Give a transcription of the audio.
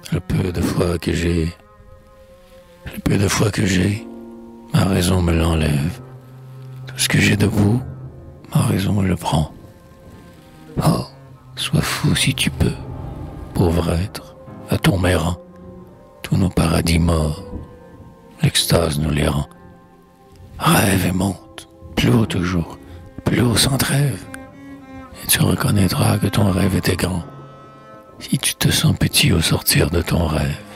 Le peu de foi que j'ai, le peu de foi que j'ai, ma raison me l'enlève. Tout ce que j'ai de beau, ma raison me le prend. Oh, sois fou si tu peux, pauvre être, à ton mérant. Tous nos paradis morts, l'extase nous les rend. Rêve et monte, plus haut toujours, plus haut sans trêve. Et tu reconnaîtras que ton rêve était grand, si tu te sens petit au sortir de ton rêve.